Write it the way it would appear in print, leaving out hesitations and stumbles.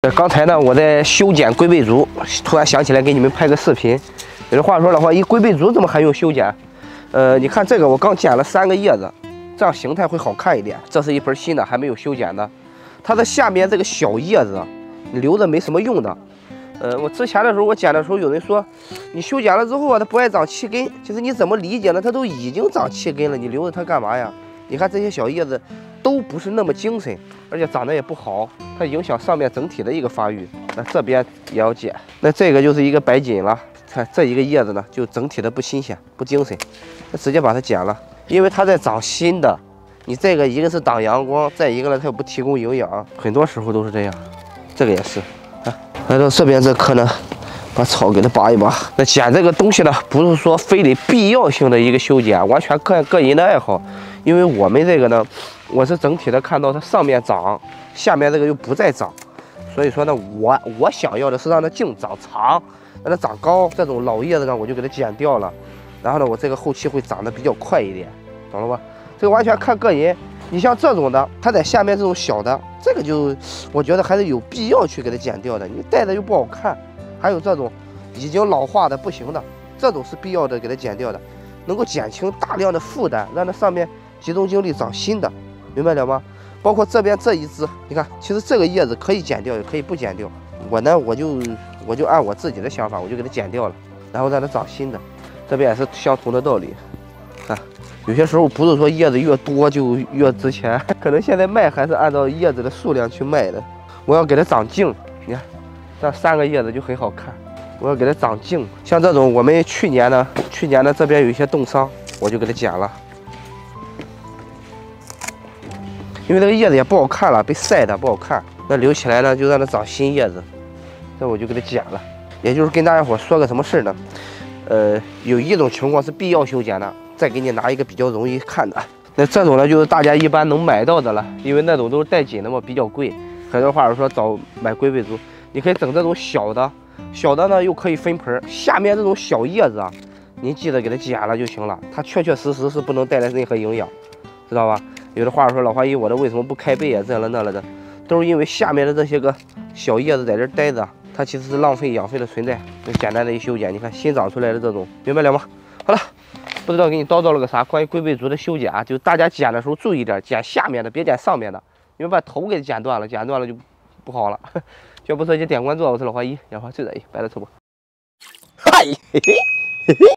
刚才呢，我在修剪龟背竹，突然想起来给你们拍个视频。有的话说的话，龟背竹怎么还用修剪？你看这个，我刚剪了3个叶子，这样形态会好看一点。这是一盆新的，还没有修剪的。它的下面这个小叶子，你留着没什么用的。我之前的时候我剪的时候，有人说你修剪了之后啊，它不爱长气根。其实你怎么理解呢？它都已经长气根了，你留着它干嘛呀？你看这些小叶子都不是那么精神，而且长得也不好，它影响上面整体的一个发育。那这边也要剪，那这个就是一个白锦了。看这一个叶子呢，就整体的不新鲜、不精神，那直接把它剪了，因为它在长新的。你这个一个是挡阳光，再一个呢它又不提供营养，很多时候都是这样。这个也是，来到这边这棵呢，把草给它拔一拔。那剪这个东西呢，不是说非得必要性的一个修剪，完全看个人的爱好。因为我们这个呢，我是整体的看到它上面长，下面这个又不再长，所以说呢，我想要的是让它茎长长。让它长高，这种老叶子呢，我就给它剪掉了。然后呢，我这个后期会长得比较快一点，懂了吧？这个完全看个人。你像这种的，它在下面这种小的，这个就我觉得还是有必要去给它剪掉的。你戴着又不好看。还有这种已经老化的不行的，这种是必要的给它剪掉的，能够减轻大量的负担，让它上面集中精力长新的，明白了吗？包括这边这一支，你看，其实这个叶子可以剪掉，也可以不剪掉。我呢，我就按我自己的想法，我就给它剪掉了，然后让它长新的。这边也是相同的道理。看，有些时候不是说叶子越多就越值钱，可能现在卖还是按照叶子的数量去卖的。我要给它长茎，你看，这3个叶子就很好看。我要给它长茎，像这种我们去年呢这边有一些冻伤，我就给它剪了，因为这个叶子也不好看了，被晒的不好看。那留起来呢，就让它长新叶子。这我就给它剪了，也就是跟大家伙说个什么事呢？有一种情况是必要修剪的，再给你拿一个比较容易看的。那这种呢，就是大家一般能买到的了，因为那种都是带紧的嘛，比较贵。很多话说找买龟背竹，你可以整这种小的，小的呢又可以分盆，下面这种小叶子啊，您记得给它剪了就行了，它确确实实是不能带来任何营养，知道吧？有的话说老华姨，我这为什么不开背啊？这了那了的，都是因为下面的这些个小叶子在这待着。它其实是浪费养分的存在，就简单的一修剪，你看新长出来的这种，明白了吗？好了，不知道给你叨叨了个啥，关于龟背竹的修剪啊，就大家剪的时候注意点，剪下面的，别剪上面的，因为把头给剪断了，剪断了就不好了。要不说就点关注，我是老华一，养花最在意，拜了，臭不？嗨，嘿嘿嘿嘿。